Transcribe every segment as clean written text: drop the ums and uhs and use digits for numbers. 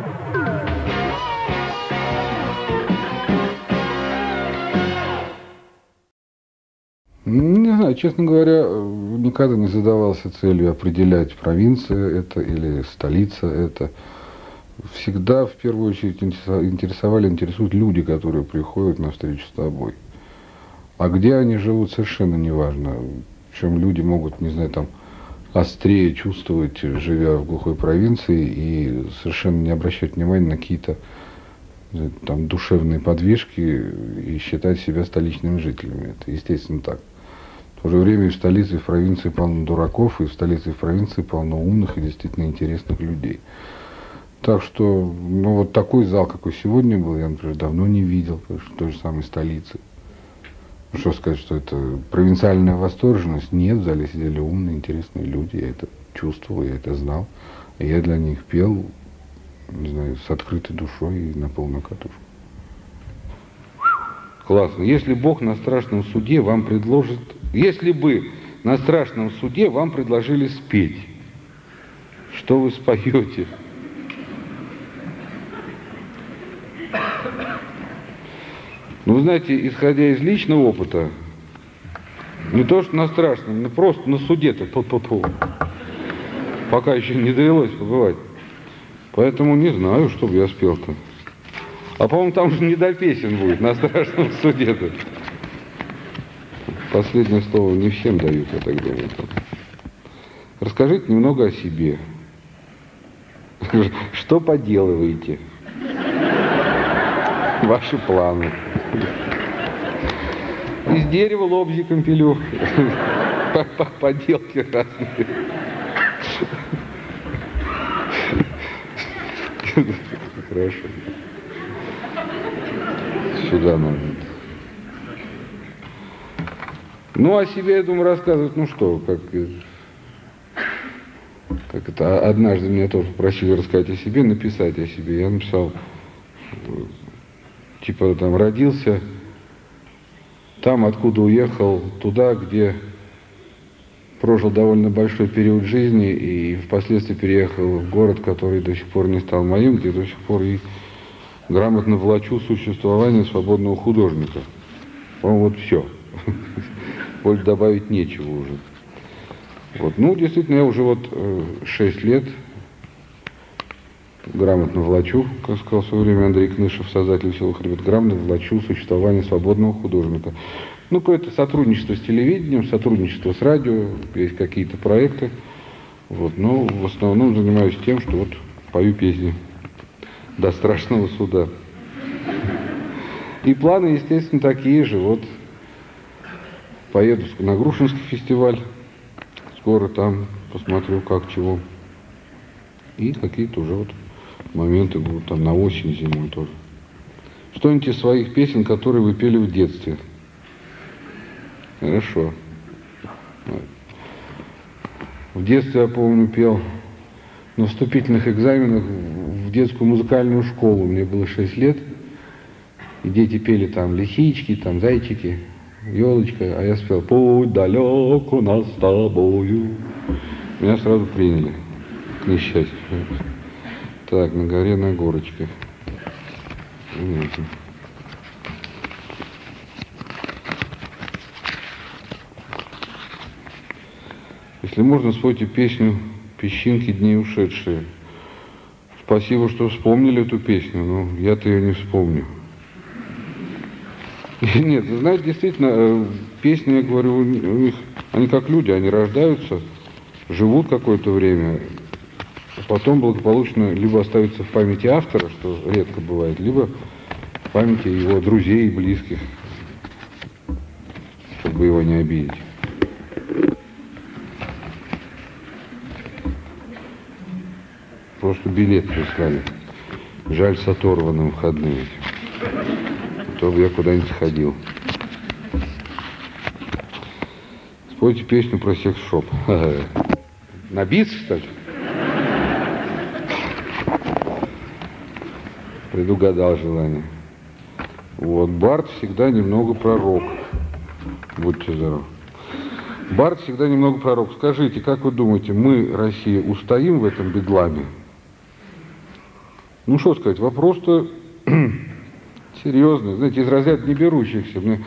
Не знаю, честно говоря, никогда не задавался целью определять, провинция это или столица это. Всегда в первую очередь интересуют люди, которые приходят на встречу с тобой. А где они живут, совершенно неважно. Причем люди могут, не знаю, там острее чувствовать, живя в глухой провинции, и совершенно не обращать внимания на какие-то там душевные подвижки и считать себя столичными жителями. Это естественно так. В то же время и в столице, и в провинции полно дураков, и в столице, и в провинции полно умных и действительно интересных людей. Так что, ну вот такой зал, какой сегодня был, я, например, давно не видел, в той же самой столице. Что сказать, что это провинциальная восторженность? Нет, в зале сидели умные, интересные люди, я это чувствовал, я это знал. И я для них пел, не знаю, с открытой душой и на полную катушку. Классно. Если Бог на страшном суде вам предложит... Если бы на страшном суде вам предложили спеть, что вы споете? Ну, вы знаете, исходя из личного опыта, не то что на страшном, но просто на суде-то, пока еще не довелось побывать. Поэтому не знаю, что бы я спел-то. А по-моему, там уже не до песен будет на страшном суде-то. Последнее слово не всем дают, я так думаю. Расскажите немного о себе. Что поделываете? Ваши планы. Из дерева лобзиком пилю. Поделки разные. Хорошо. Сюда надо. Ну, о себе, я думаю, рассказывать, ну что, как это, однажды меня тоже попросили рассказать о себе, написать о себе. Я написал, типа, там, родился, там, откуда уехал, туда, где прожил довольно большой период жизни и впоследствии переехал в город, который до сих пор не стал моим, где до сих пор и грамотно влачу существование свободного художника. По-моему, вот все. Больше добавить нечего уже. Вот. Ну, действительно, я уже вот 6 лет грамотно влачу, как сказал в свое время Андрей Кнышев, создатель «Веселых ребят», грамотно влачу существование свободного художника. Ну, какое-то сотрудничество с телевидением, сотрудничество с радио, есть какие-то проекты. Вот. Но в основном занимаюсь тем, что вот пою песни до страшного суда. И планы, естественно, такие же. Вот поеду на Грушинский фестиваль. Скоро там посмотрю, как, чего. И какие-то уже вот моменты будут там на осень, зимой тоже. Что-нибудь из своих песен, которые вы пели в детстве. Хорошо. В детстве, я помню, пел на вступительных экзаменах в детскую музыкальную школу. Мне было 6 лет. И дети пели там лисички, там зайчики, елочка. А я спел «Путь далек у нас с тобою». Меня сразу приняли, к несчастью. Так, на горе, на горочке. Понятно. Если можно, спойте песню «Песчинки дней ушедшие». Спасибо, что вспомнили эту песню, но я-то ее не вспомню. Нет, вы знаете, действительно, песни, я говорю, у них, они как люди, они рождаются, живут какое-то время, а потом благополучно либо оставятся в памяти автора, что редко бывает, либо в памяти его друзей и близких, чтобы его не обидеть. Просто билет прислали. Жаль, с оторванным входным. То бы я куда-нибудь сходил. Спойте песню про секс-шоп. На бис, что ли? Предугадал желание. Вот, Барт всегда немного пророк. Будьте здоровы. Барт всегда немного пророк. Скажите, как вы думаете, мы, Россия, устоим в этом бедламе? Ну, что сказать, вопрос-то серьезный. Знаете, из разряда не берущихся. Мне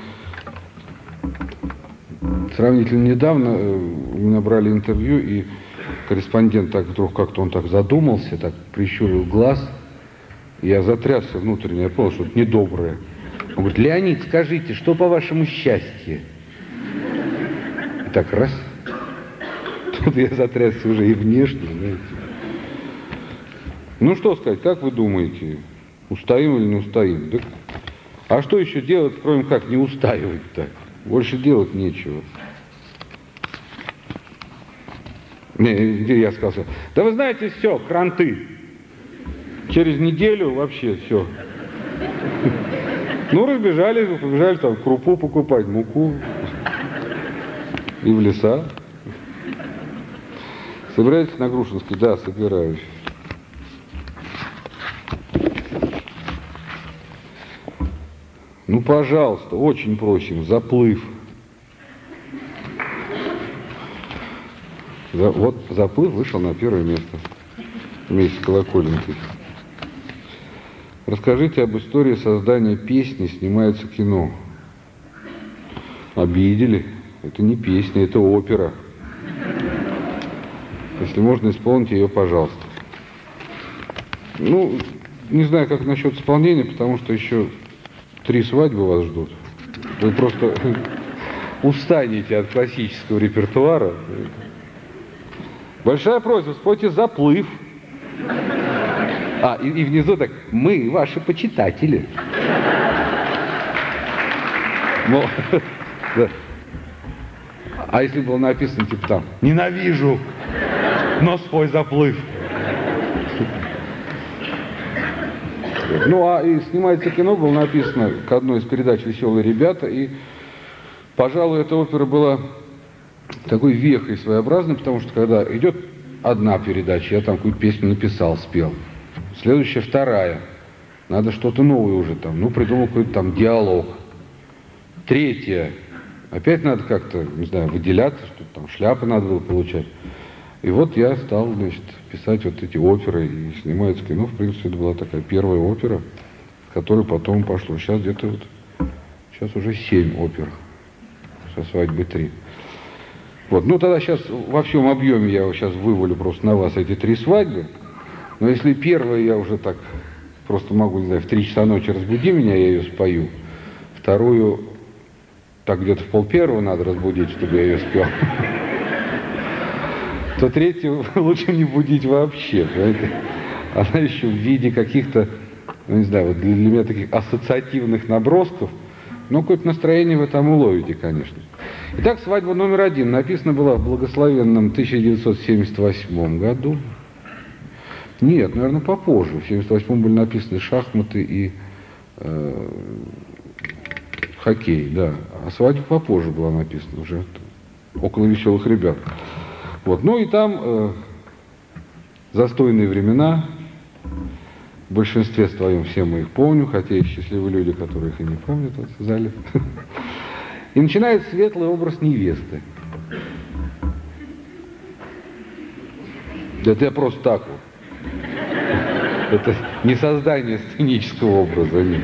сравнительно недавно у меня брали интервью, и корреспондент так вдруг как-то он так задумался, так прищурил глаз. Я затрясся внутренне, я понял, что это недоброе. Он говорит: Леонид, скажите, что по вашему счастью? И так раз. Тут я затрясся уже и внешне, знаете. Ну что сказать, как вы думаете, устоим или не устоим? Да? А что еще делать, кроме как не устаивать-то? Больше делать нечего. Не, я сказал: да вы знаете, все, кранты. Через неделю вообще все. Ну, разбежали, побежали там крупу покупать, муку. И в леса. Собираетесь на Грушинский? Да, собираюсь. Ну, пожалуйста, очень просим, заплыв. Вот заплыв вышел на первое место вместе с Колоколенкой. Расскажите об истории создания песни «Снимается кино». Обидели. Это не песня, это опера. Если можно исполнить ее, пожалуйста. Ну, не знаю, как насчет исполнения, потому что еще 3 свадьбы вас ждут. Вы просто устанете от классического репертуара. Большая просьба, спойте «Заплыв». И внизу так: мы ваши почитатели. Ну, да. А если было написано типа там: ненавижу, но спой «Заплыв». Ну, и «Снимается кино» было написано к одной из передач «Веселые ребята», и, пожалуй, эта опера была такой вехой своеобразной, потому что когда идет одна передача, я там какую-то песню написал, спел. Следующая, вторая. Надо что-то новое уже там. Ну, придумал какой-то там диалог. Третья. Опять надо как-то, не знаю, выделяться, что-то там, шляпы надо было получать. И вот я стал, значит, писать вот эти оперы, и «Снимается кино». В принципе, это была такая первая опера, с которой потом пошло. Сейчас где-то вот, сейчас уже 7 опер. Со «Свадьбы» 3. Вот, ну тогда сейчас во всем объеме я сейчас вывалю просто на вас эти 3 свадьбы. Но если первую я уже так просто могу, не знаю, в 3 часа ночи разбуди меня, я ее спою. Вторую так где-то в 12:30 надо разбудить, чтобы я ее спел. То третью лучше не будить вообще, понимаете? Она еще в виде каких-то, ну не знаю, вот для меня таких ассоциативных набросков, но какое-то настроение вы там уловите, конечно. Итак, свадьба номер 1 написана была в благословенном 1978 году. Нет, наверное, попозже. В 1978 были написаны шахматы и хоккей, да. А свадьба попозже была написана, уже около «Веселых ребят». Вот. Ну и там застойные времена. В большинстве своем все мы их помним, хотя есть счастливые люди, которые их и не помнят вот, в зале. И начинает светлый образ невесты. Это я просто так вот. Это не создание сценического образа, нет.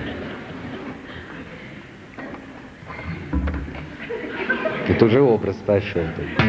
Это уже образ пошел.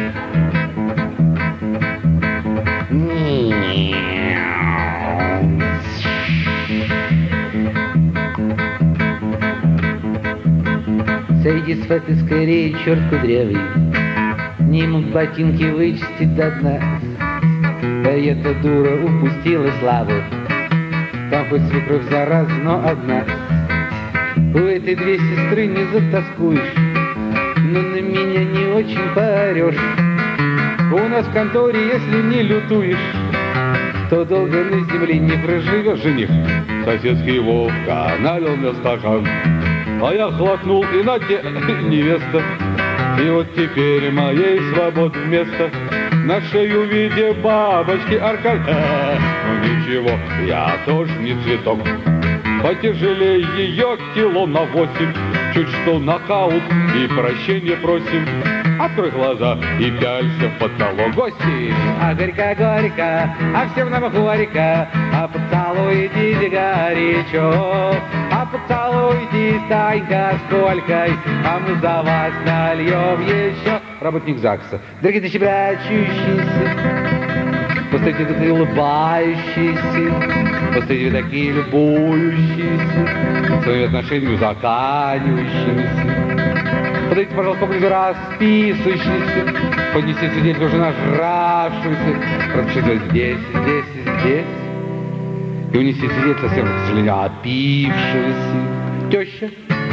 Среди сфаты скорее черт кудрявый, не мог ботинки вычистить до дна. Да эта дура упустила славу, там хоть свекровь зараза, но одна. У этой 2 сестры не затаскуешь, но на меня не очень поорешь. У нас в конторе, если не лютуешь, то долго на земле не проживешь. Жених, соседский Вовка, налил мне стакан, а я хлопнул, и на те невеста. И вот теперь моей свободы вместо на шею в виде бабочки аркань. Ну ничего, я тоже не цветок, потяжелее ее кило на 8. Чуть что нокаут и прощения просим. Открой глаза и пялься в потолок. Гости, а горько-горько, а всем нам горько, а потолок поцелуйтесь горячо, а поцелуйтесь, Танька, с Колькой, а мы за вас нальем еще. Работник ЗАГСа. Дорогие товарищи, прячущиеся, постоите вы такие улыбающиеся, постоите вы такие любующиеся, своими отношениями заканчивающимися. Подойдите, пожалуйста, поближе расписывающиеся, поднесите свидетель уже нажравшегося, разрешите здесь, здесь и здесь, и унесите свидетель совсем, к сожалению, опившегося. Теща.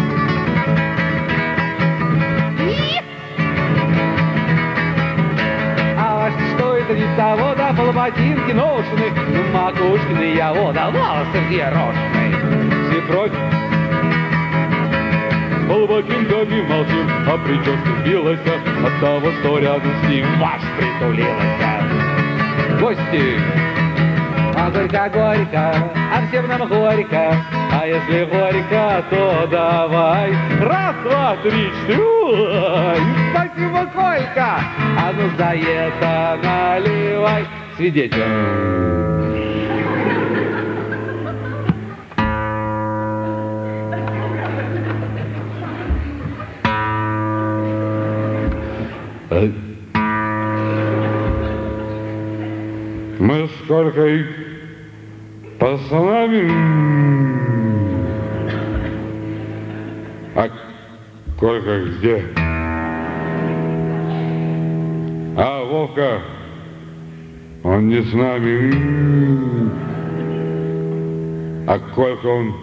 Что это не того, да, полботинки ношены, макушкины я вода, волосы взъерошены. Свекровь. С полботинками молчим, а прическа сбилась от того, что рядом с ним ваш притулилась. Гости. А горько-горько, а всем нам горько, а если горько, то давай. Раз, два, три, четыре. Ой, спасибо, Колька. А ну за это наливай. Свидетель. Мы с Колькой пацанами, а Колька где? А Вовка, он не с нами, а Колька он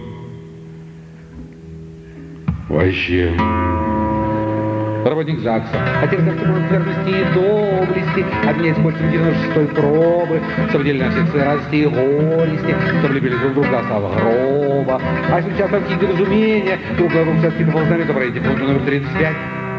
вообще. Работник ЗАГСа. Отец Артемон верности и доблести, обменяет скользким 96-й пробы, чтобы делили на всех свои радости и горести, чтобы любили друг друга со гроба. А если сейчас там какие-то разумения, друг на друга сейчас какие-то ползнамя, то пройдите пункт номер 35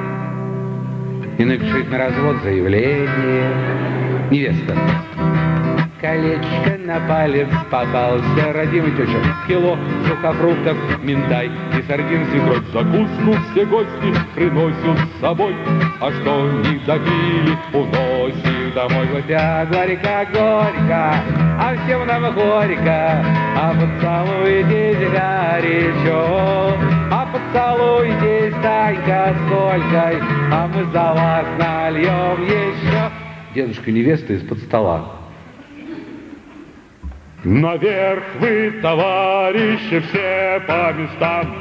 и напишите на развод заявление. Невеста. Колечко на палец попался, родимый теща, кило сухофруктов, миндай и сардин, свекровь. Закуску все гости приносят с собой, а что не допили, уносим домой. Опять горько-горько, а всем нам горько, а поцелуйтесь горячо, а поцелуйтесь, Танька, с Колькой, а мы за вас нальем еще. Дедушка невеста из-под стола. Наверх вы, товарищи, все по местам.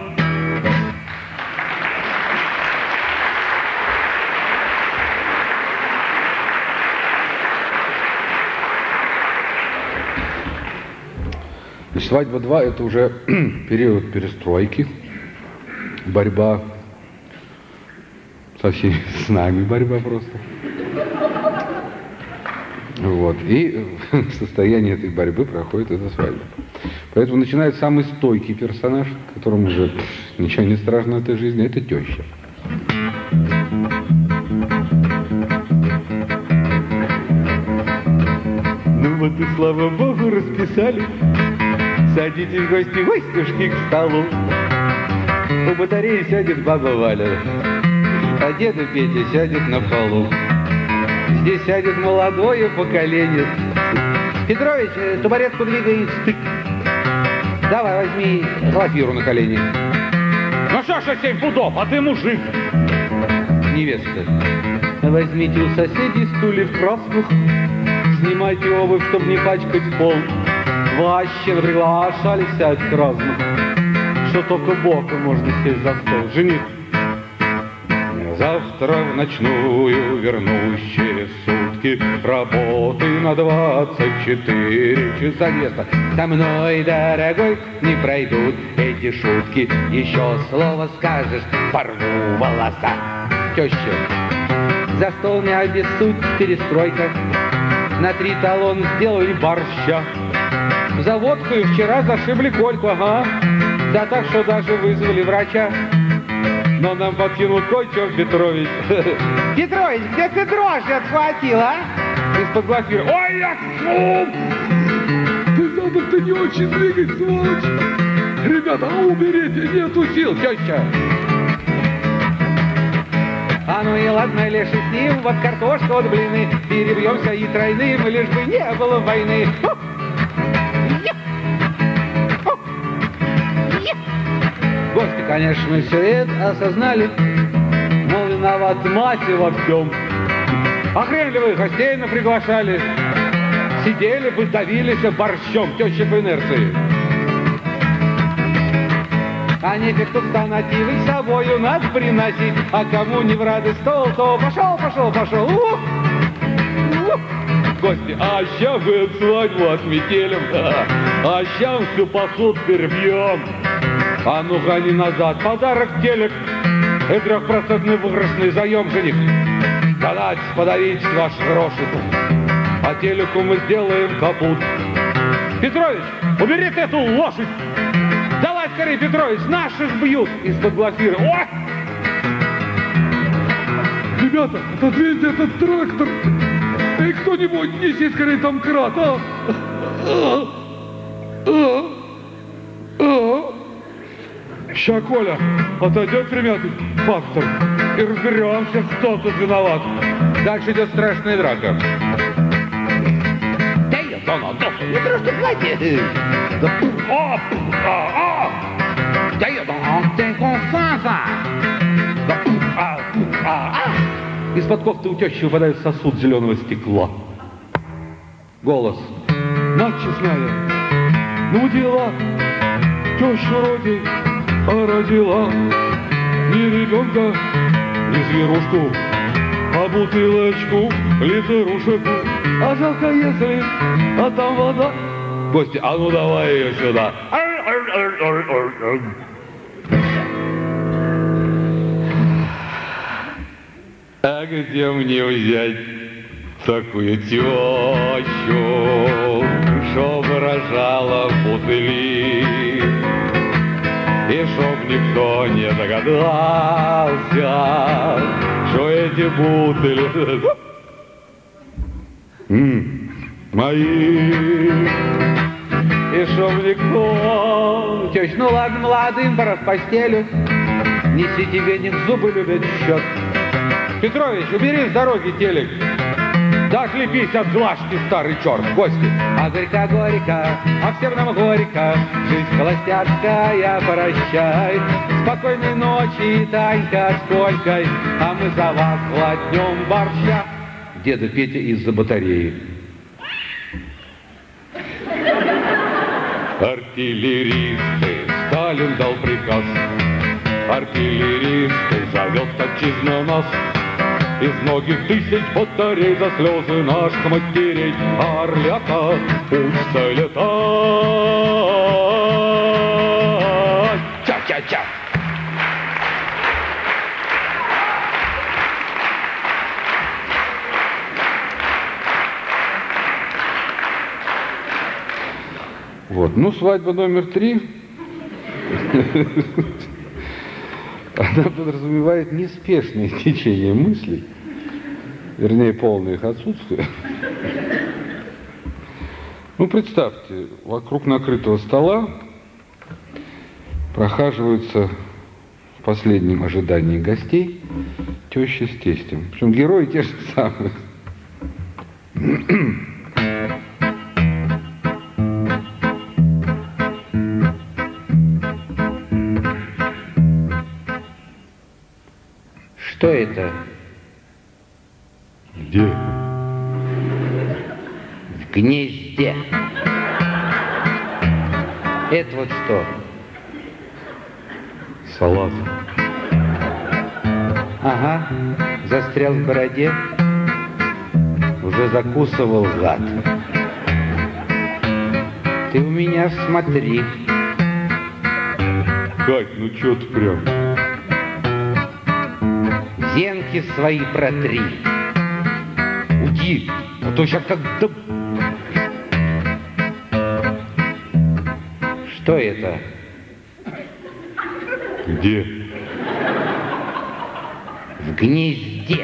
Свадьба 2 – это уже период перестройки, борьба со всеми, с нами борьба просто. Вот. И в состоянии этой борьбы проходит эта свадьба. Поэтому начинает самый стойкий персонаж, которому уже ничего не страшно в этой жизни, это теща. Ну вот и слава богу расписали. Садитесь, гостюшки, к столу. У батареи сядет баба Валя, а деда Петя сядет на полу. Здесь сядет молодое поколение. Петрович, табуретку двигай, стык. Давай, возьми Глафиру на колени. Ну что ж, 7 пудов, а ты мужик. Невеста. Возьмите у соседей стульев красных, снимайте обувь, чтобы не пачкать пол. Вообще приглашали всяких разных, что только боком можно сесть за стол. Жених. Завтра в ночную вернусь через сутки, работы на 24 часа. Невеста. Со мной, дорогой, не пройдут эти шутки. Еще слово скажешь, порву волоса. Теща. За стол не обессудь, перестройка. На 3 талона сделали борща. За водку и вчера зашибли Кольку, ага. Да так, что даже вызвали врача. Но нам подкинул кое-что, Петрович. Петрович, где ты дрожжи отхватил, а? Из-под Глафиры. Ой, я шум! Ты надо-то не очень двигать, сволочь. Ребята, уберите, нету сил, теща. А ну и ладно, леший с ним, вот картошка, вот блины. Перебьемся и тройным, лишь бы не было войны. конечно, мы все это осознали, мол, виноват мать и во всем. А хрен ли вы гостей приглашали? Сидели бы, давились борщом, теща по инерции. А нефиг тут станативы с собою надо приносить, а кому не в радость стол, то пошел. Гости, а ща мы свадьбу отметелим, а ща всю посуд перебьем. А ну гони назад, подарок телек и 3% выигрышный заем жених. Подать, подарить ваш гроши, а телеку мы сделаем капут. Петрович, убери эту лошадь! Давай скорее, Петрович, наших бьют из-под глафира. О! Ребята, отодвиньте этот трактор. Эй, кто-нибудь, неси скорее там крат, а? Ща, Коля, отойдет примятый фактор и разберемся, кто тут виноват. Дальше идет страшная драка. Да я не просто платье. Да я Из-под кофты у тещи выпадает сосуд зеленого стекла. Голос. Мать честная, ну дела, теща вроде родила не ребенка, не зверушку, а бутылочку, литерушек. А жалко, если, а там вода. Гости, а ну давай ее сюда. А где мне взять такую тещу, чтоб рожала в бутыли, и чтоб никто не догадался, что эти бутыли мои, и чтоб никто... Теща, ну ладно, молодым, пора в постелю, несите веник, зубы любят счет. Петрович, убери с дороги телек. Да отлепись от глажки, старый черт, гости. А горько-горько, а всем нам горько, жизнь холостяцкая, прощай. Спокойной ночи, Танька с Колькой, а мы за вас хладнем борща. Деда Петя из-за батареи. Артиллеристы, Сталин дал приказ. Артиллеристы, зовет отчизна нас. Из многих тысяч батарей за слезы наших матерей орлята учатся летать. Ча-ча-ча! Вот, ну, свадьба номер 3. Она подразумевает неспешное течение мыслей, вернее, полное их отсутствие. Ну, представьте, вокруг накрытого стола прохаживаются в последнем ожидании гостей теща с тестем. Причем герои те же самые. Что это? Где? В гнезде. Это вот что? Салат. Ага, застрял в бороде. Уже закусывал гад. Ты у меня смотри. Кать, ну чё ты прям? Зенки свои протри. Уйди, а то сейчас как... Что это? Где? В гнезде.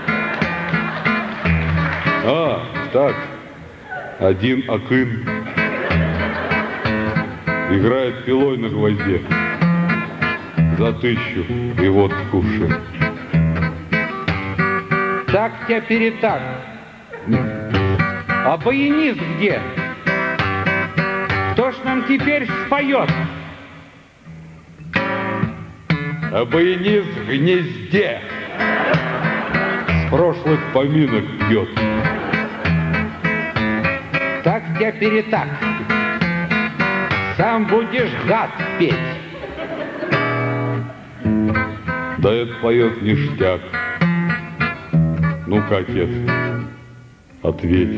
А, так. Один акын играет пилой на гвозде. За 1000 и водку кушает. Так тебя перетак. А баянист где? Кто ж нам теперь споет? баянист в гнезде с прошлых поминок пьет. Так теперь так. Сам будешь гад петь. Да это поет ништяк. Ну-ка, отец, ответь.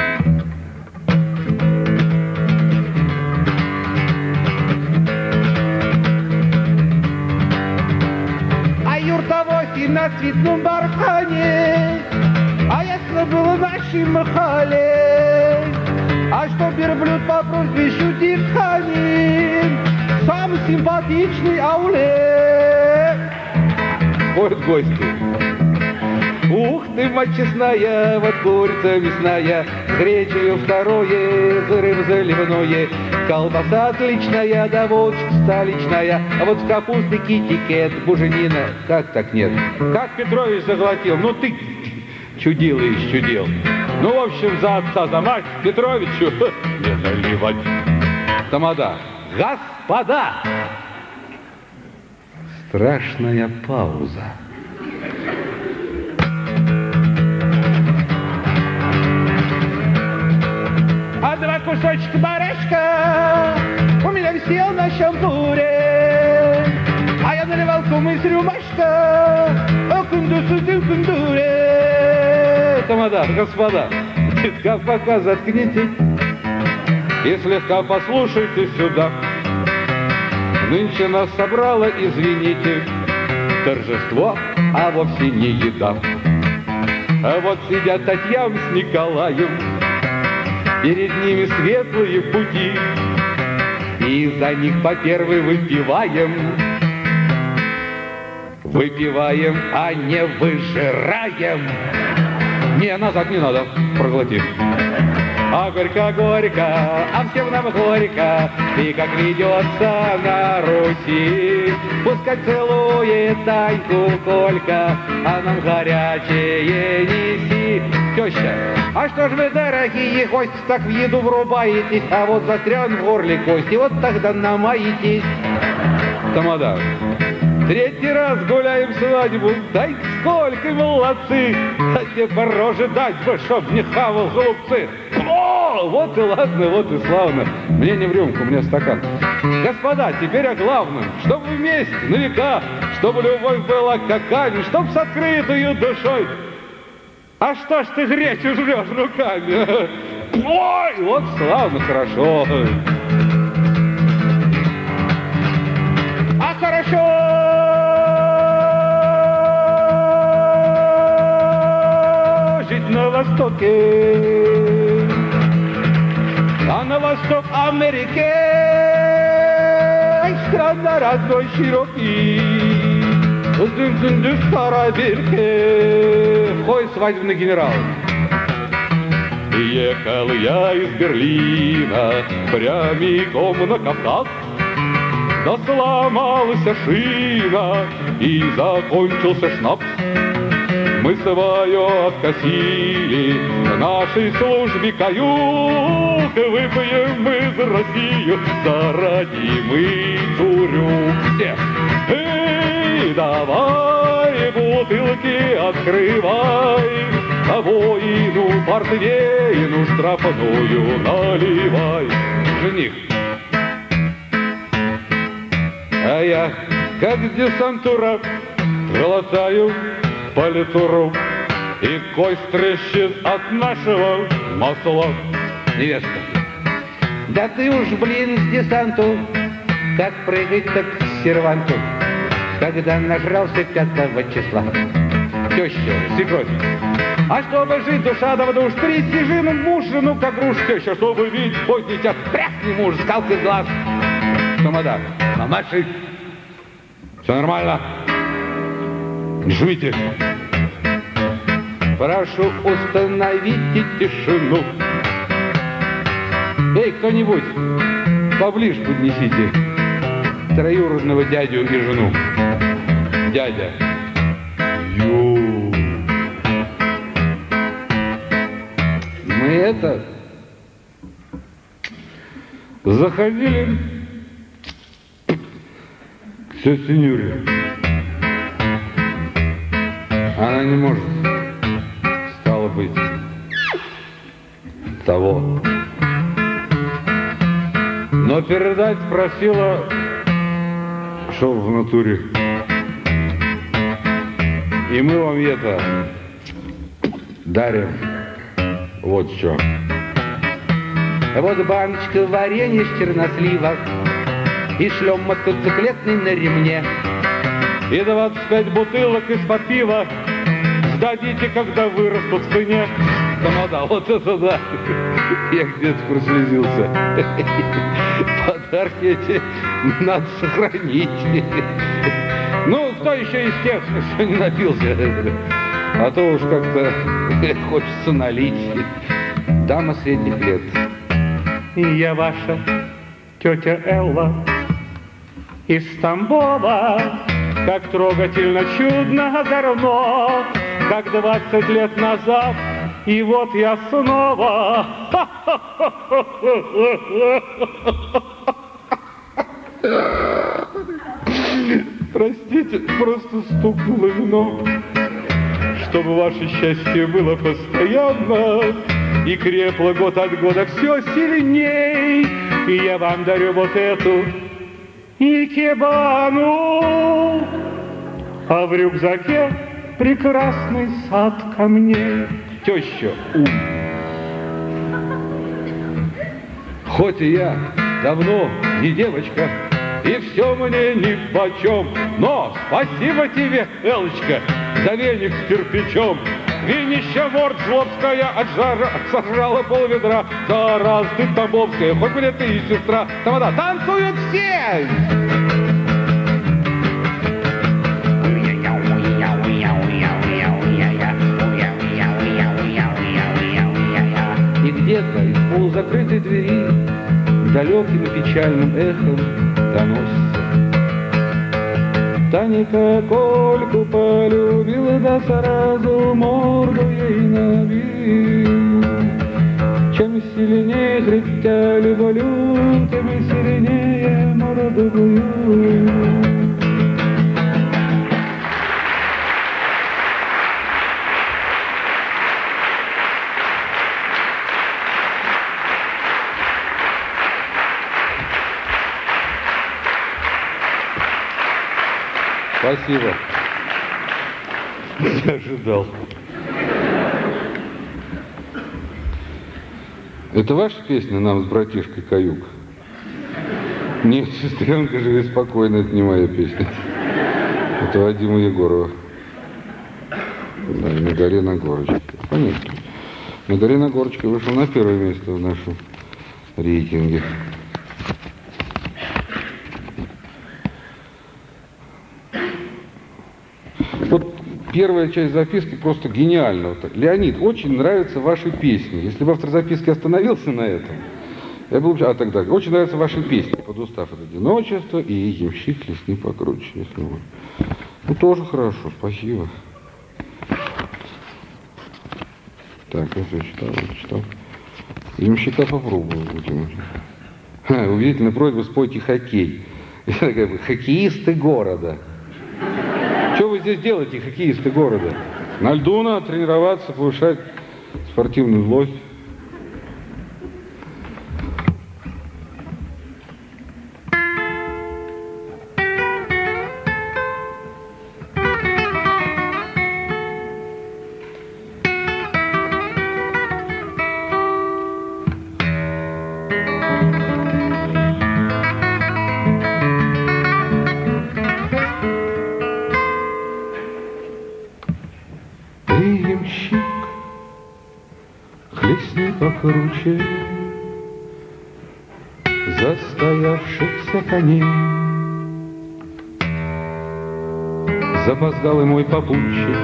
А юртовоси на цветном бархане, а ясно было нашей махале. А что верблюд по прозвищу Диканин, самый симпатичный ауле. Ходят гости. Ух ты, мать честная, вот курица мясная, с гречею второе, с рыбой заливное, колбаса отличная, да водочка столичная, а вот с капустой китикет, буженина, как так нет? Как Петрович заглотил? Ну ты чудил и исчудил. Ну, в общем, за отца, за мать Петровичу не наливать. Тамада. Господа! Страшная пауза. А два кусочка барашка у меня висел на шампуре, а я наливал кумыс рюмашка, о кундусу ты кундуре. Тамада, господа, слегка пока заткните и слегка послушайте сюда. Нынче нас собрало, извините, торжество, а вовсе не еда. А вот сидят Татьяна с Николаем, перед ними светлые пути, и за них по первой выпиваем. Выпиваем, а не выжираем. Не, назад не надо, проглоти. А горько-горько, а всем нам горько, и как ведется на Руси. Пускай целует Таньку Колька, а нам горячее неси. Теща, а что ж вы, дорогие гости, так в еду врубаетесь, а вот застрян в горле кости, вот тогда намаетесь. Тамада, третий раз гуляем свадьбу, дай сколько молодцы, а те пороже дать бы, чтоб не хавал голубцы. О, вот и ладно, вот и славно. Мне не в рюмку, мне стакан. Господа, теперь о главном. Чтоб вместе, на века, чтобы любовь была как камень, чтоб с открытою душой. А что ж ты гречу жрешь руками? Ой, вот славно, хорошо. А хорошо! Жить на Востоке, А на восток Америки, ай, страна родной широкий, дын-дын-дын, Старобирке. Ой, свадебный генерал. Ехал я из Берлина прямиком на Кавказ, да сломалась шина и закончился шнапс. Мы свое откосили в нашей службе каюк, выпьем мы за Россию, за родимую рюмку. Все. Эй, давай бутылки открывай, а воину портвейну штрафную наливай. Жених. А я, как десантура, глотаю по литуру, и кость трещит от нашего масла. невеста. Да ты уж, блин, с десанту, как прыгать, так к серванту, когда нажрался 5 числа. Теща, свекровь. А чтобы жить душа да в душ, трясти жену муж, жену как груш. Теща, чтобы видеть поздний час, пряхни муж, скалкой в глаз. Тамада, мамаши, все нормально. Не шумите. Прошу, установите тишину. Эй, кто-нибудь, поближе поднесите троюродного дядю и жену. Дядя. Мы это... заходили к тете Нюре. Она не может, стало быть, того. Но передать просила, что в натуре. И мы вам это дарим. Вот что. Вот баночка варенья с чернослива и шлем мотоциклетный на ремне. И 25 бутылок из-под пива сдадите, когда вырастут в цене. Тамада, вот это да. Я где-то прослезился. Подарки эти надо сохранить. Ну, кто еще из тех, что не напился? А то уж как-то хочется налить. Дама средних лет. Я ваша тетя Элла из Тамбова, как трогательно чудно озорно, как 20 лет назад, и вот я снова. Простите, просто стукнуло вино, чтобы ваше счастье было постоянно и крепло год от года все сильней. И я вам дарю вот эту икебану, а в рюкзаке прекрасный сад камней. Теща, хоть и я давно не девочка, и все мне нипочем, но спасибо тебе, Элочка, за веник с кирпичом. Винища морд жлобская от жара сожрала полведра. Да раз ты тамбовская, хоть мне ты и сестра. Тамада, танцуют все! И где-то из полузакрытой двери далеким и печальным эхом доносится: Танька Кольку полюбила, да сразу морду ей набил. Чем сильнее крича люблю, тем и сильнее морду бью. Спасибо. Не ожидал. Это ваша песня «Нам с братишкой каюк»? Нет, сестренка, живи спокойно, это не моя песня. Это Вадима Егорова. Да, «На горе на горочке». Понятно. «На горе на горочке» вышел на первое место в нашем рейтинге. Вот первая часть записки просто гениальна. Вот, Леонид, очень нравятся ваши песни. Если бы автор записки остановился на этом, я был бы... тогда. Очень нравятся ваши песни. Под устав от одиночества и ямщик лесни покруче. Ну, тоже хорошо, спасибо. Так, я читал. Ямщика попробую. Убедительная просьба, спойте хоккей. Я такая, хоккеисты города. Что вы здесь делаете, хоккеисты города? На льду надо тренироваться, повышать спортивную злость. Покруче застоявшихся коней. Запоздалый мой попутчик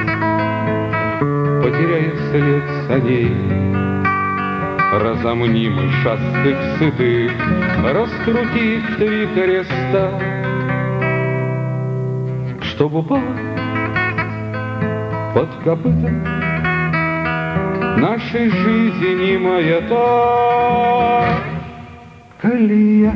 потеряет след саней. Разомни мышастых сытых, раскрутить вихрь ста, чтоб упал под копытом нашей жизни маята. Колея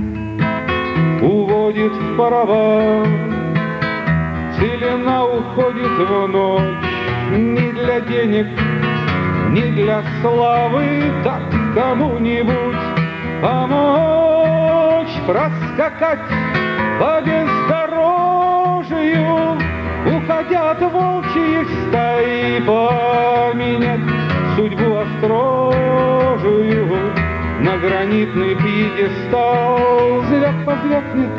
уводит в паровоз, целина уходит в ночь. ни для денег, ни для славы, так кому-нибудь помочь проскакать по бездорожью, уходя от волчьих стай, поменять судьбу острожию на гранитный пьедестал. Звяк-позвякнет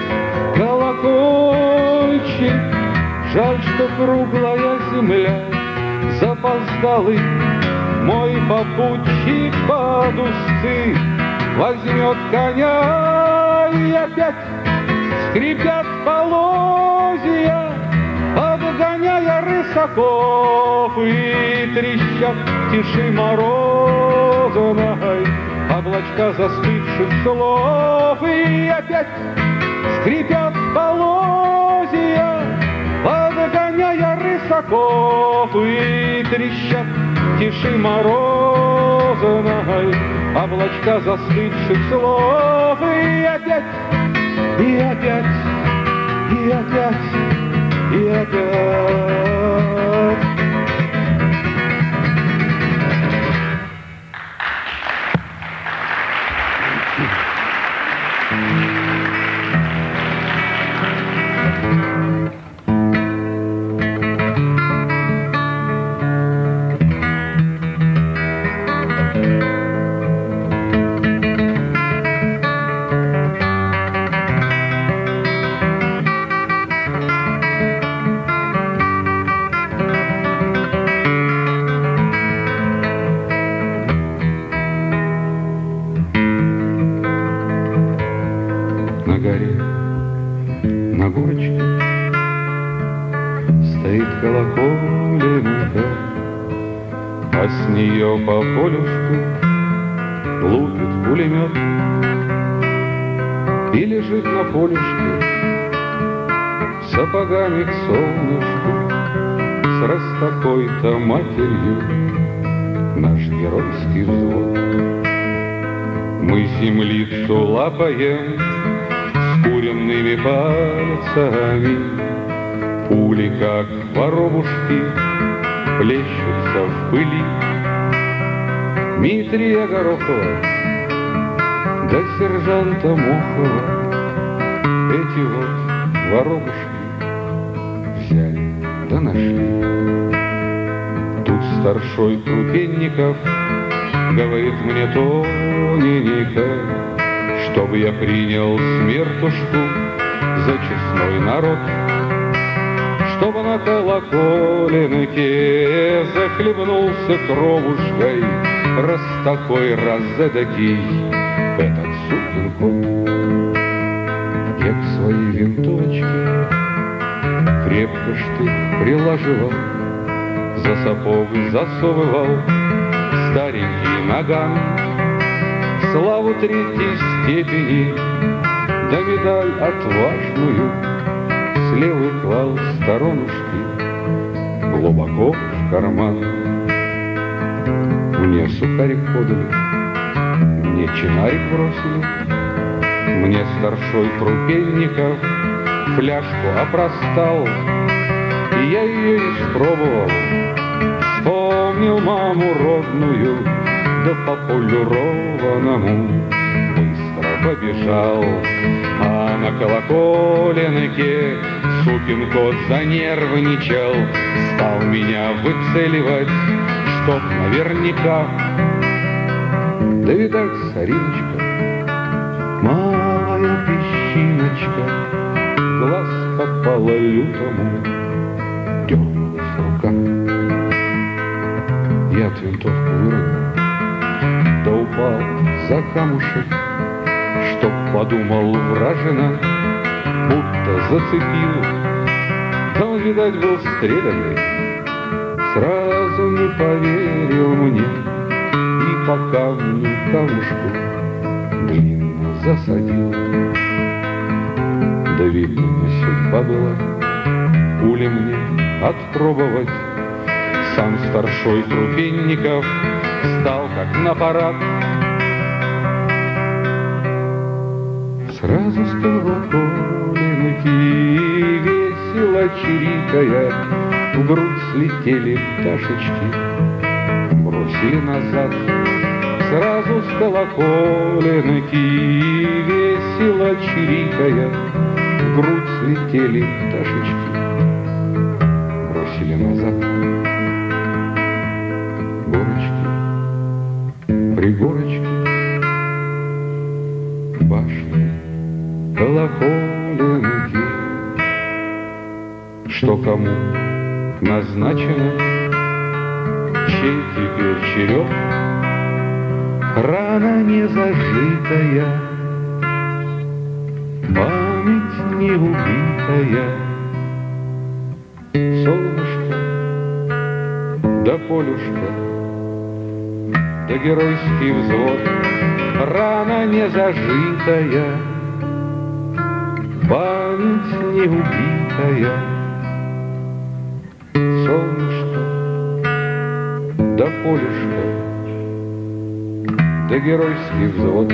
колокольчик, жаль, что круглая земля. Запоздалый мой попутчик под узцы возьмет коня, и опять скрипят полозья, обгоняя рысаков, и трещат тиши морозной облачка застывших слов, и опять скрипят полозья, подгоняя рысаков, и трещат тиши морозной облачка застывших слов, и опять, и опять, и опять, и опять. На горе, на горочке стоит колоколенка, а с нее по полюшку лупит пулемет. И лежит на полюшке сапогами к солнышку с раз такой-то матерью наш геройский взвод. Мы землицу лапаем куренными пальцами, пули, как воробушки, плещутся в пыли. Дмитрия Горохова да сержанта Мохова эти вот воробушки взяли да нашли. Тут старшой Крупенников говорит мне тоненько, чтобы я принял смертушку за честной народ, чтобы на колоколенке захлебнулся кровушкой раз такой, раз эдакий этот сукин кот. Я к своей винтовочке крепко штык приложивал, за сапог засовывал старенький наган, славу третьей степени, да медаль отважную с левой клал сторонушки глубоко в карман. Мне сухарик подали, мне чинарик бросили, мне старшой Крупенников фляжку опростал, и я ее испробовал, вспомнил маму родную, да по полированному быстро побежал. А на колоколенке сукин кот занервничал, стал меня выцеливать, чтоб наверняка. Да видать, сориночка, малая песчиночка, глаз попала лютому, дернулась рука. Я от винтовку выронил, да упал за камушек, чтоб подумал вражина, будто зацепил. Да он, видать, был стрелянный, сразу не поверил мне и по камню камушку длинно засадил. Да видно, не судьба была пули мне отпробовать. Сам старшой Крупенников стал как на парад. Сразу с колоколенки весь весело чирикая, в грудь слетели пташечки, бросили назад сразу с колоколенки, весело чирикая, в грудь слетели пташечки, бросили назад. Горочки, пригорочки, башни, колоколенки. Что кому назначено, чей теперь черед, рана не зажитая, память не убитая. Солнышко да полюшка, да геройский взвод, рана не зажитая, память не убитая. Солнышко да полюшка, да геройский взвод.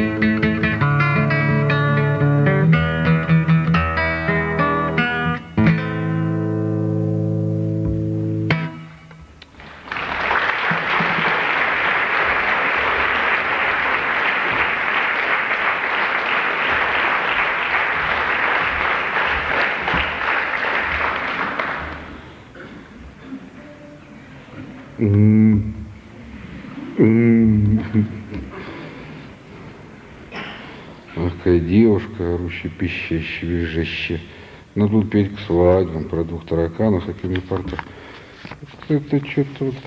Какая девушка, орущая, пищащая, визжащая. Ну, тут петь к свадьбам, про двух тараканов, таким репортаж. Это что-то вот...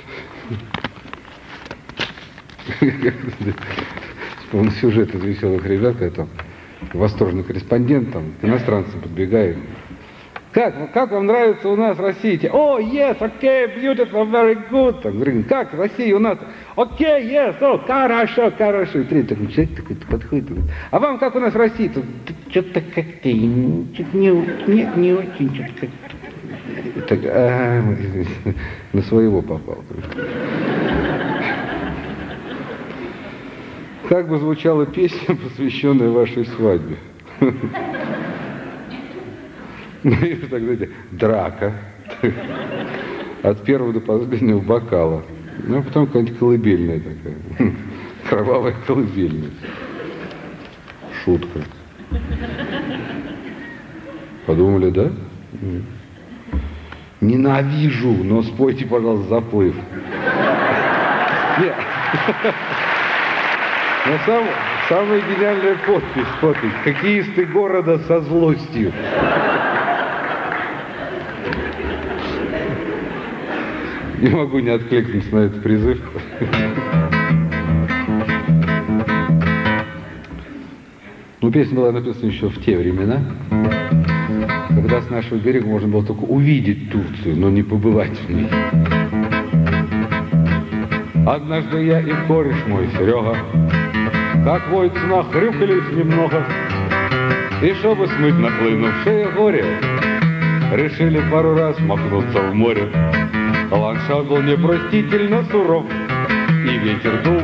Вспомнил сюжет из «Веселых ребят», когда там восторженный корреспондент там, к иностранцам подбегает. Как вам нравится у нас в России? О, yes, okay, beautiful, very good. Так, говорит, как в России у нас? Окей, yes, о, хорошо, хорошо. И третий такой человек такой подходит. А вам как у нас в России? Что-то как-то не очень, что-то как-то. Так, на своего попал. Как бы звучала песня, посвященная вашей свадьбе? Ну и так, знаете, драка. От первого до последнего бокала. Ну, а потом какая-нибудь колыбельная такая. Кровавая колыбельная. Шутка. Подумали, да? Ненавижу, но спойте, пожалуйста, заплыв. Нет. Но самая гениальная подпись. Хоккеисты города со злостью. Не могу не откликнуться на этот призыв. Ну, песня была написана еще в те времена, когда с нашего берега можно было только увидеть Турцию, но не побывать в ней. Однажды я и кореш мой, Серега, как войцы нахрюкались немного, и чтобы смыть нахлынувшее горе, решили пару раз макнуться в море. Ландшафт был непростительно суров, и ветер дул.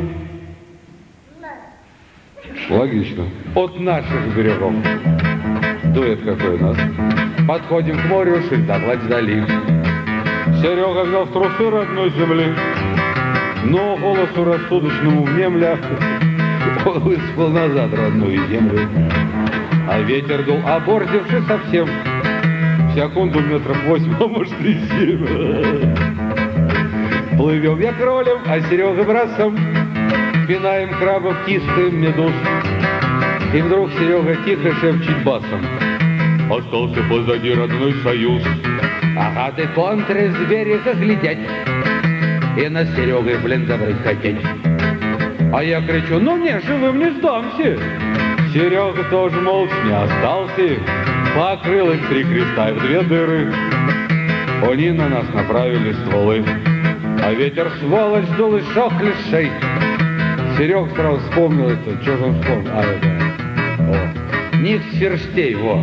Логично. От наших берегов. Дует какой у нас. Подходим к морю, ширь да гладь вдали. Серега взял в трусы родной земли, но голосу рассудочному внемля он высыпал назад родную землю. А ветер дул, оборзевший совсем, в секунду метров 8, а может и 7. Плывем я кролем, а Серега брасом, пинаем крабов, кистым медуз. И вдруг Серега тихо шепчет басом: остался позади родной союз. Ага, ты контры с берега глядеть и на Серегой, блин, забрать хотеть. А я кричу: ну не, живым не сдамся. Серега тоже молча не остался, покрыл их 3 креста и в 2 дыры. Они на нас направили стволы, а ветер, сволочь, дул из шохлишей. Серег сразу вспомнил это. Что же он вспомнил? А, это... О. Них сверстей, во.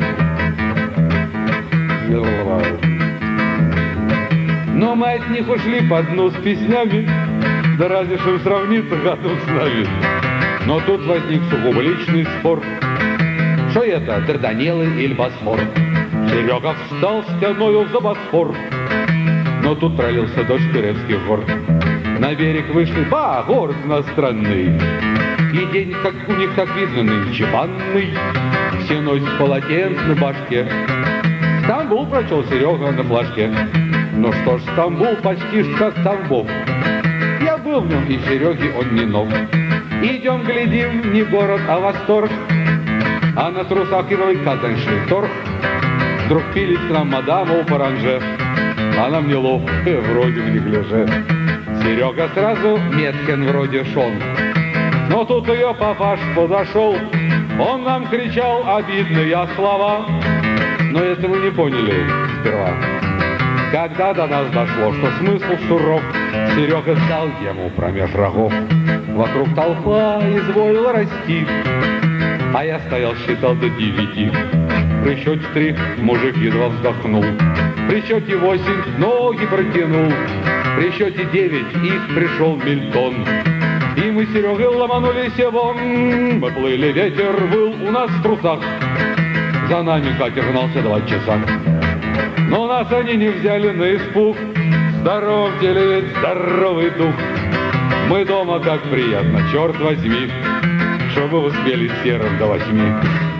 Но мы от них ушли по дну с песнями, да разве что сравниться готов с нами. Но тут возник сугубо личный спор. Что это, Дарданеллы или Босфор? Серега встал стеною за Босфор, но тут пролился дождь турецких гор. На берег вышли, город иностранный, и день, как у них так видно, нынче банный. Все носят полотенце на башке. Стамбул прочел Серега на флажке. Ну что ж, Стамбул почти ж как Тамбов. Я был в нем, и Сереге он не нов. Идем, глядим, не город, а восторг. А на трусах ярлык Казаншвейторг. Вдруг пилит к нам мадама у паранже. Она мне ловкая, вроде в неглиже. Серега сразу Метхен вроде шон. Но тут ее папаш подошел. Он нам кричал обидные слова, но это мы не поняли сперва. Когда до нас дошло, что смысл суров, Серега дал ему промеж рогов. Вокруг толпа изволила расти, а я стоял, считал до 9. При счете 3 мужик едва вздохнул, при счете 8 ноги протянул, при счете 9 их пришел Мильтон. И мы с Серегой ломанулись вон, мы плыли, ветер выл у нас в трусах. За нами катер гнался 2 часа. Но нас они не взяли на испуг. Здоров теле, здоровый дух. Мы дома как приятно, черт возьми, чтобы успели серым до 8.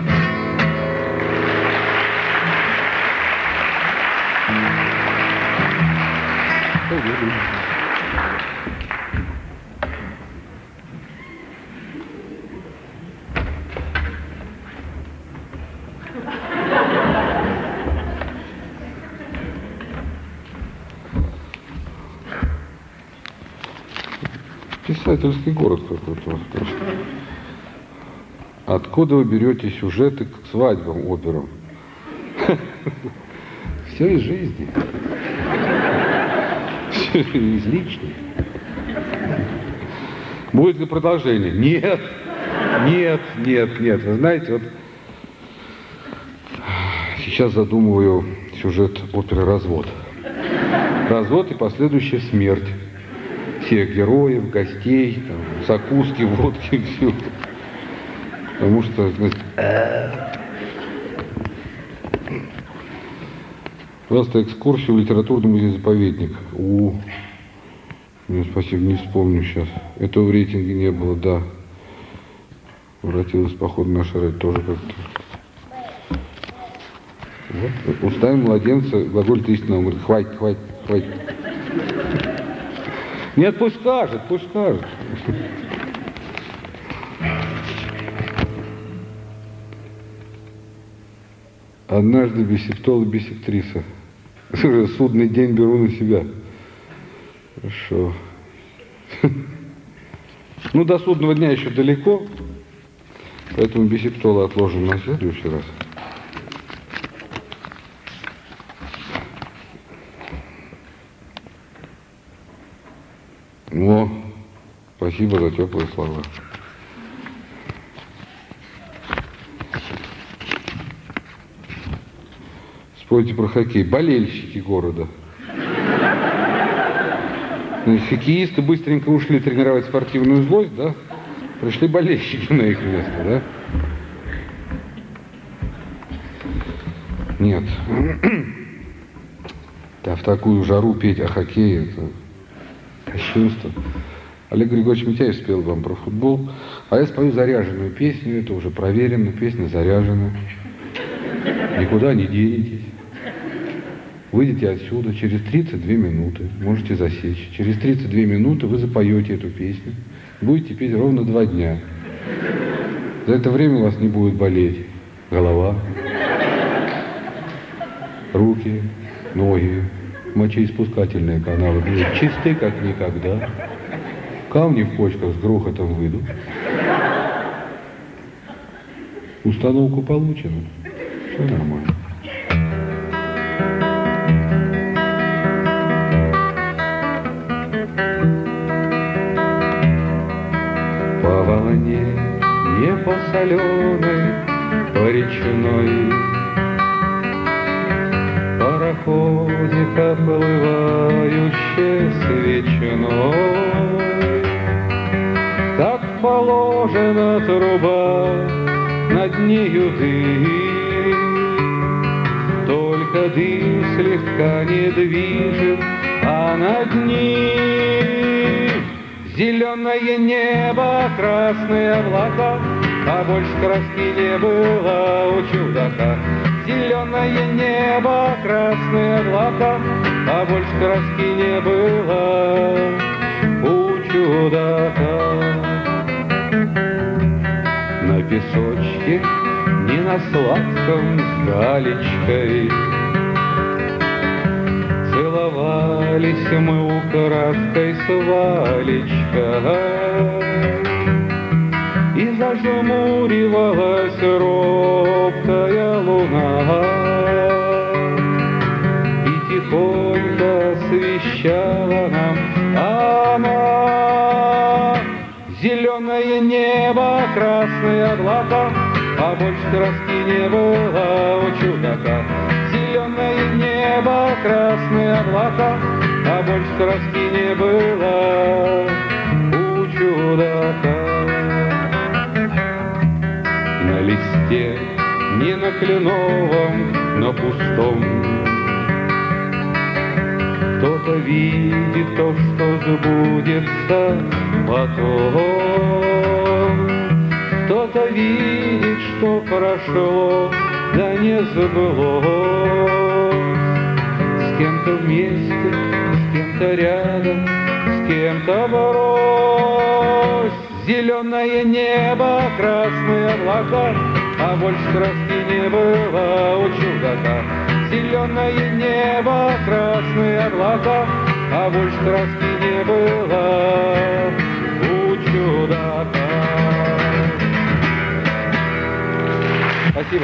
Писательский город какой-то у вас просто. Откуда вы берете сюжеты к свадьбам, операм? Все из жизни. Все из личной. Будет ли продолжение? Нет. Нет, нет, нет. Вы знаете, вот сейчас задумываю сюжет оперы «Развод». Развод и последующая смерть всех героев, гостей, там, закуски, водки, все. Потому что, знаете, просто экскурсию в литературный музей-заповедник. Спасибо, не вспомню сейчас. Этого в рейтинге не было, да. Вратилась, походу, наша радио тоже как-то. Вот. Устами младенца глаголит истина. Он говорит, хватит, хватит, хватит. Нет, пусть скажет, пусть скажет. Однажды бисектол и бисектриса. Судный день беру на себя. Хорошо. Ну, до судного дня еще далеко, поэтому бисектола отложим на следующий раз. О, спасибо за теплые слова. Вспомните про хоккей. Болельщики города. Значит, хоккеисты быстренько ушли тренировать спортивную злость, да? Пришли болельщики на их место, да? Нет. Да, в такую жару петь о хоккее, это кощунство. Олег Григорьевич Митяев спел вам про футбол, а я спою заряженную песню, это уже проверено, песня заряжена. Никуда не денетесь. Выйдете отсюда через 32 минуты, можете засечь. Через 32 минуты вы запоете эту песню. Будете петь ровно 2 дня. За это время у вас не будет болеть голова, руки, ноги, мочеиспускательные каналы будут чисты, как никогда. Камни в почках с грохотом выйдут. Установку получена. Все нормально. По волне, не по соленой, по речной, пароходик оплывающий свечной. Так положена труба, над нею дым, то дым слегка недвижим, а над ним зеленое небо, красные облака, а больше краски не было у чудака. Зеленое небо, красные облака, а больше краски не было у чудака. На песочке, не на сладком, с галечкой целовались мы украдкой с Валечкой. И зажмуривалась робкая луна, и тихонько освещала нам она. Зеленое небо, красные облака, а больше краски не было у чудака. Зеленое небо, красные облака, а больше краски не было у чудака. На листе, не на кленовом, но пустом, кто-то видит то, что сбудется потом. Кто-то видит, что прошло, да не сбылось. С кем-то вместе, с кем-то рядом, с кем-то борось. Зеленое небо, красные облака, а больше краски не было у чудака. Зеленое небо, красные облака, а больше краски не было у чудака. Спасибо.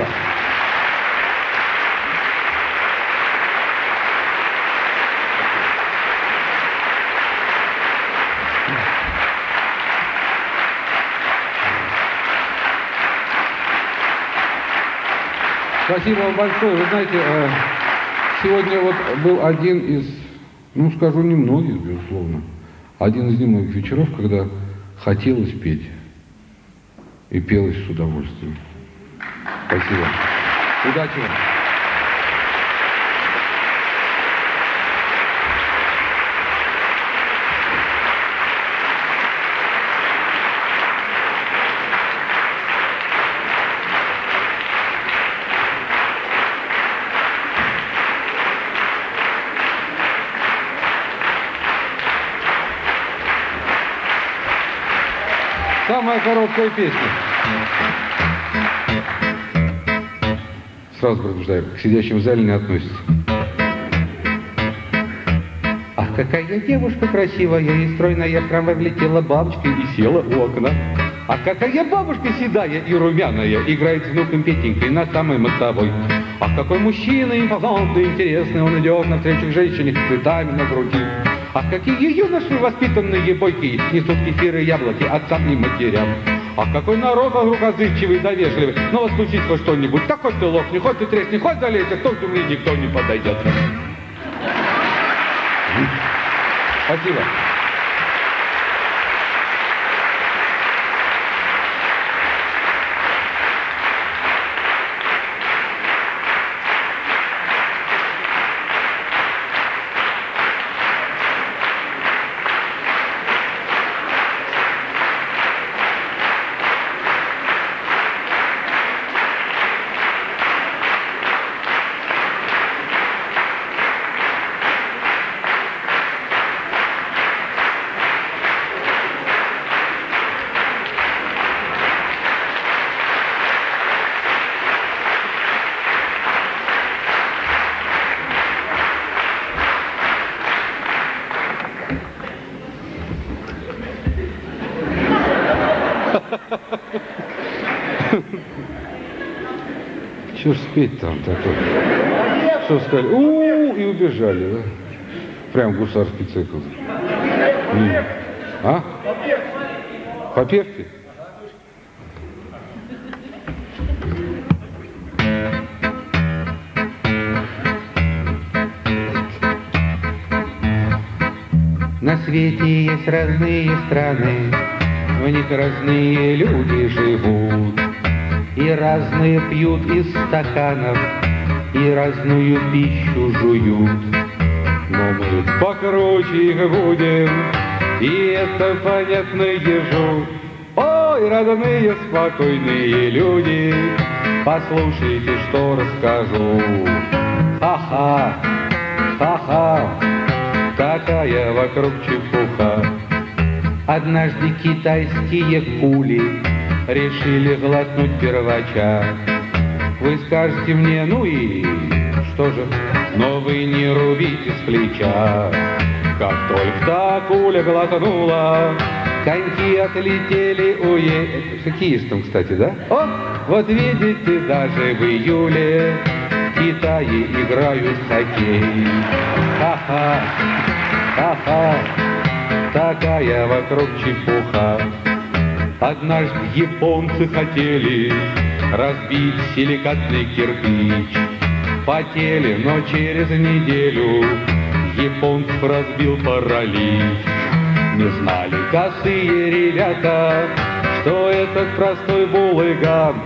Спасибо вам большое. Вы знаете, сегодня вот был один из, ну скажу, немногих, безусловно, один из немногих вечеров, когда хотелось петь. И пелось с удовольствием. Спасибо. Удачи вам. Самая короткая песня. Сразу предупреждаю, к сидящим в зале не относится. Ах, какая девушка красивая и стройная, в трамвай влетела бабочка и села у окна. А какая бабушка седая и румяная играет с внуком Петенькой на самой мостовой. Ах, какой мужчина импозантный, интересный, он идет навстречу к женщине с цветами на груди. Ах, какие юноши воспитанные, бойкие, несут кефиры и яблоки отцам и матерям. Ах, какой народ вокруг отзывчивый, довежливый, но вот случись хоть что-нибудь, так хоть ты лопни, хоть ты тресни, хоть залейся, кто к умри, никто не подойдет. Спасибо. Что ж спеть там такое? Что сказали? У-у-у, и убежали, да? Прям гусарский цикл. А? Попевки? На свете есть разные страны, в них разные люди живут, и разные пьют из стаканов, и разную пищу жуют. Но мы покруче их будем, и это понятно ежу. Ой, родные, спокойные люди, послушайте, что расскажу. Ха-ха, ха-ха, какая вокруг чепуха. Однажды китайские кули решили глотнуть первача. Вы скажете мне, ну и что же? Но вы не рубите с плеча. Как только та куля глотнула, коньки отлетели, это хоккеистам, кстати, да? О, вот видите, даже в июле в Китае играют в хоккей. Ха-ха, ха-ха, такая вокруг чепуха. Однажды японцы хотели разбить силикатный кирпич. Потели, но через неделю японцев разбил паралич. Не знали косые ребята, что этот простой булыган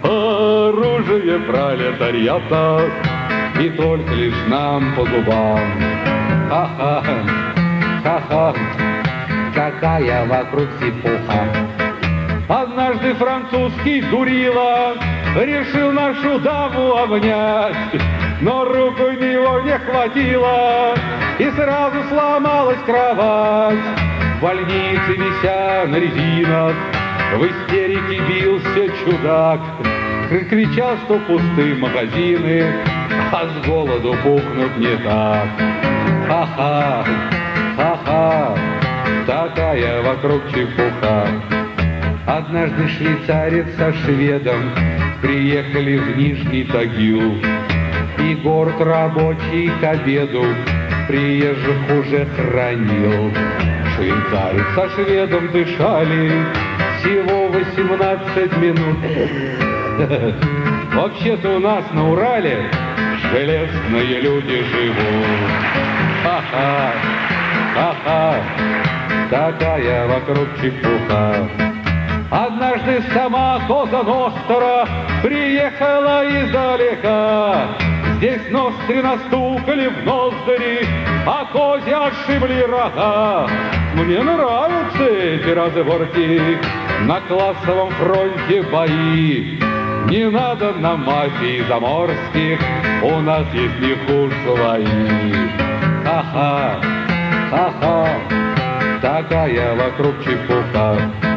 оружие пролетариата, и только лишь нам по зубам. Ха-ха, ха-ха, какая вокруг чепуха. Однажды французский дурила решил нашу даму обнять, но рук у него не хватило, и сразу сломалась кровать. В больнице, вися на резинах, в истерике бился чудак. Кричал, что пустые магазины, а с голоду пухнут не так. Ха-ха, ха-ха, такая вокруг чепуха. Однажды швейцарец со шведом приехали в Нижний Тагил, и город рабочий к обеду приезжих уже хранил. Швейцарец со шведом дышали всего 18 минут. Вообще-то у нас на Урале железные люди живут. Ха-ха, ха-ха, такая вокруг чепуха. Однажды сама Коза Ностра приехала издалека. Здесь ностри настукали в ноздри, а козе отшибли рога. Мне нравятся эти разборки, на классовом фронте бои. Не надо нам мафии заморских, у нас есть не хуже свои. Ха-ха, ха-ха, такая вокруг чепуха.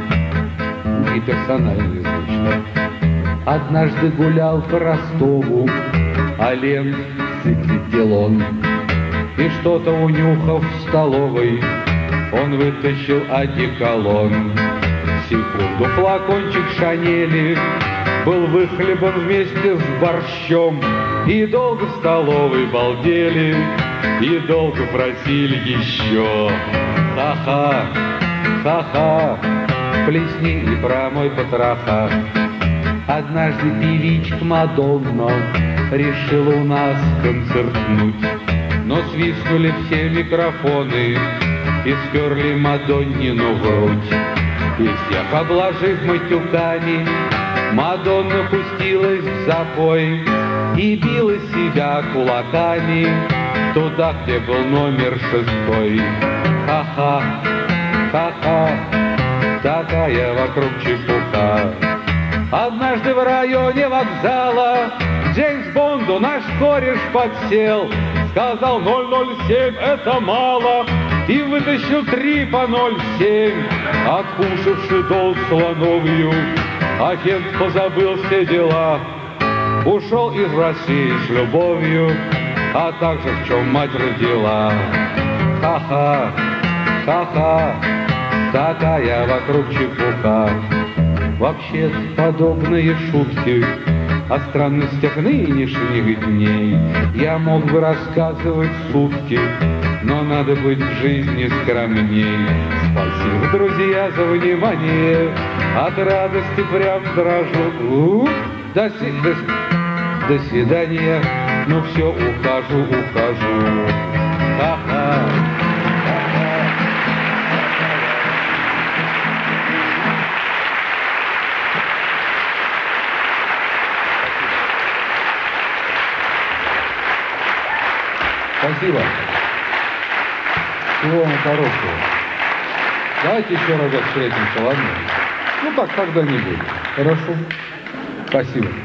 И персональный звучит. Однажды гулял по Ростову Олег Циклителон, и что-то унюхав в столовой, он вытащил одеколон. Секунду флакончик Шанели был выхлебан вместе с борщом, и долго в столовой балдели, и долго просили еще. Ха-ха, ха-ха, плесни и промой потроха. Однажды певичка Мадонна решила у нас концертнуть, но свистнули все микрофоны и сперли Мадоннину грудь. И всех обложив матюками, Мадонна пустилась в запой и била себя кулаками туда, где был номер 6. Ха-ха, ха-ха, такая вокруг чепуха. Однажды в районе вокзала Джеймс Бонду наш кореш подсел, сказал 007 это мало, и вытащил 3 по 0,7. Откушавши дол слоновью, агент позабыл все дела, ушел из России с любовью, а также в чем мать родила. Ха-ха, ха-ха, такая вокруг чепуха. Вообще подобные шутки о странностях нынешних дней я мог бы рассказывать сутки, но надо быть в жизни скромней. Спасибо, друзья, за внимание, от радости прям дрожу. До свидания, ну все, ухожу. Ха-ха. Спасибо. Всего вам хорошего. Давайте еще разок встретимся, ладно? Ну так, когда-нибудь. Хорошо? Спасибо.